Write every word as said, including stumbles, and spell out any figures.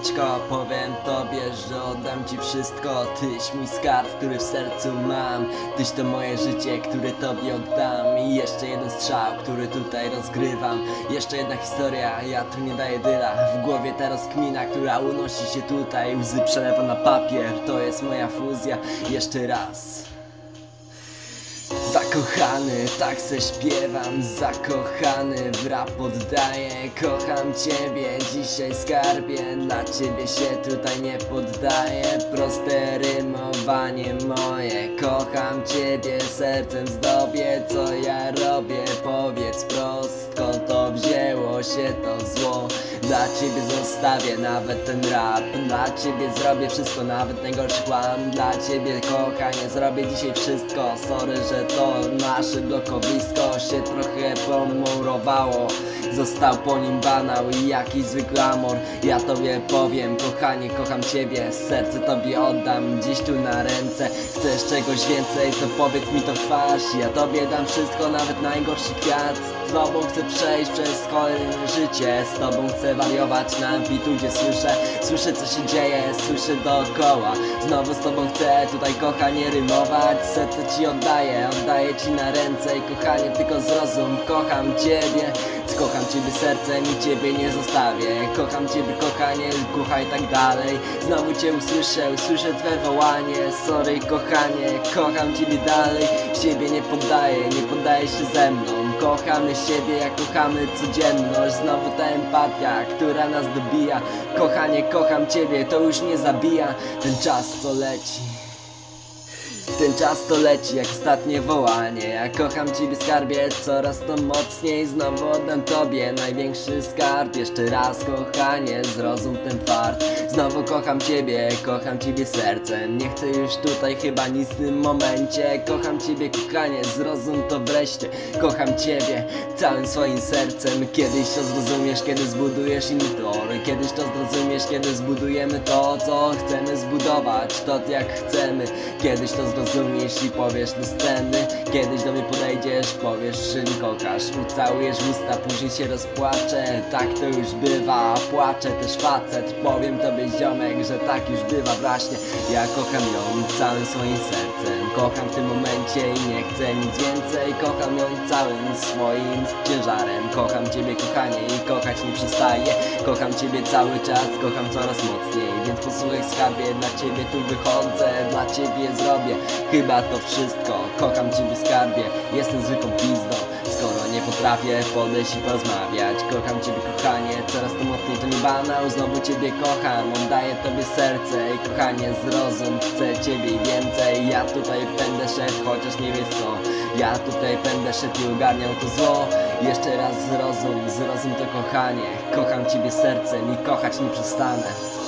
muzyczko, powiem tobie, że oddam ci wszystko. Tyś mój skarb, który w sercu mam. Tyś to moje życie, które tobie oddam. I jeszcze jeden strzał, który tutaj rozgrywam. Jeszcze jedna historia, ja tu nie daję dyla. W głowie ta rozkmina, która unosi się tutaj. Łzy przelewa na papier, to jest moja fuzja. Jeszcze raz. Zakochany, tak se śpiewam, zakochany w rap oddaję. Kocham ciebie, dzisiaj skarbie, dla ciebie się tutaj nie poddaję. Proste rymowanie moje, kocham ciebie, sercem zdobię. Co ja robię, powiedz prost, skąd to wzięło się to zło. Dla ciebie zostawię nawet ten rap, dla ciebie zrobię wszystko, nawet najgorszy kłam. Dla ciebie kochanie, zrobię dzisiaj wszystko. Sorry, że to nasze blokowisko się trochę pomurowało. Został po nim banał i jakiś zwykły amor. Ja tobie powiem, kochanie, kocham ciebie, serce tobie oddam dziś tu na ręce. Chcesz czegoś więcej, to powiedz mi to w twarz. Ja tobie dam wszystko, nawet najgorszy kwiat. Z tobą chcę przejść przez kolejne życie, z tobą chcę wariować na amplitudzie. Słyszę, słyszę co się dzieje, słyszę dookoła. Znowu z tobą chcę tutaj kochanie rymować. Serce ci oddaję, oddaję ci na ręce. I kochanie tylko zrozum, kocham ciebie. Kocham ciebie sercem i ciebie nie zostawię. Kocham ciebie kochanie, kochaj tak dalej. Znowu cię usłyszę, usłyszę twe wołanie. Sorry kochanie, kocham ciebie dalej. Siebie nie poddaję, nie poddaję się ze mną. Kochamy siebie jak kochamy codzienność. Znowu ta empatia, która nas dobija. Kochanie, kocham ciebie, to już mnie zabija. Ten czas co leci, ten czas to leci jak ostatnie wołanie. Ja kocham ciebie skarbie, coraz to mocniej. Znowu oddam tobie największy skarb. Jeszcze raz kochanie, zrozum ten fart. Znowu kocham ciebie, kocham ciebie sercem. Nie chcę już tutaj chyba nic w tym momencie. Kocham ciebie kochanie, zrozum to wreszcie. Kocham ciebie całym swoim sercem. Kiedyś to zrozumiesz, kiedy zbudujesz inny tor. Kiedyś to zrozumiesz, kiedy zbudujemy to, co chcemy zbudować. To jak chcemy. Kiedyś to zrozumiesz i powiesz do sceny. Kiedyś do mnie podejdziesz, powiesz, że mi kochasz. Ucałujesz usta, później się rozpłaczę. Tak to już bywa, płaczę też facet. Powiem tobie ziomek, że tak już bywa właśnie. Ja kocham ją całym swoim sercem. Kocham w tym momencie i nie chcę nic więcej. Kocham ją całym swoim ciężarem. Kocham ciebie kochanie i kochać nie przestaję. Kocham ciebie cały czas, kocham coraz mocniej. Więc posłuchaj skarbie, dla ciebie tu wychodzę. Dla ciebie zrobię chyba to wszystko. Kocham ciebie skarbie, jestem zwykłą pizdą. Skoro nie potrafię podejść i porozmawiać. Kocham ciebie kochanie, coraz to mocniej, to nie banał. Znowu ciebie kocham, oddaję tobie serce. I kochanie zrozum, chcę ciebie i więcej. Ja tutaj będę szedł, chociaż nie wiesz co. Ja tutaj będę szedł i ogarniał to zło. Jeszcze raz zrozum, zrozum to kochanie. Kocham ciebie sercem i kochać nie przestanę.